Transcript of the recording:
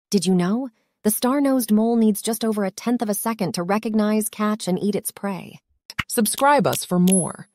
Did you know? The star-nosed mole needs just over 1/10 of a second to recognize, catch, and eat its prey. Subscribe us for more.